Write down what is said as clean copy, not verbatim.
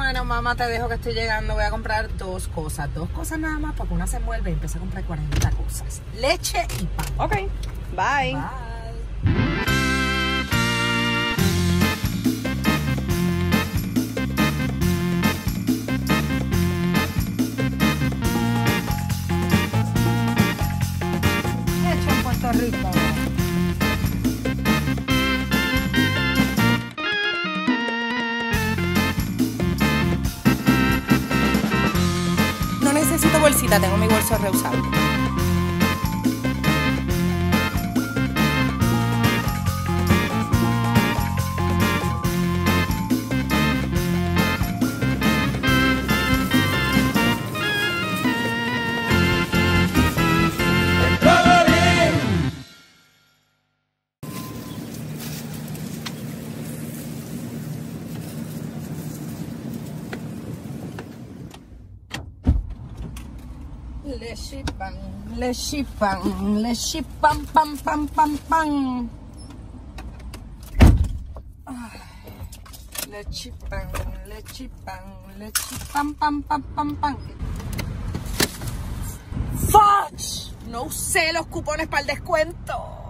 Bueno, mamá, te dejo que estoy llegando. Voy a comprar dos cosas nada más, porque una se envuelve y empecé a comprar 40 cosas. Leche y pan. Ok, bye. Bye. Leche en Puerto Rico. No necesito bolsita, tengo mi bolso reusable. Le shipan, pam, pam, pam, pam. Le chipan, pam, pam, pam, pam. ¡Fudge! No usé los cupones para el descuento.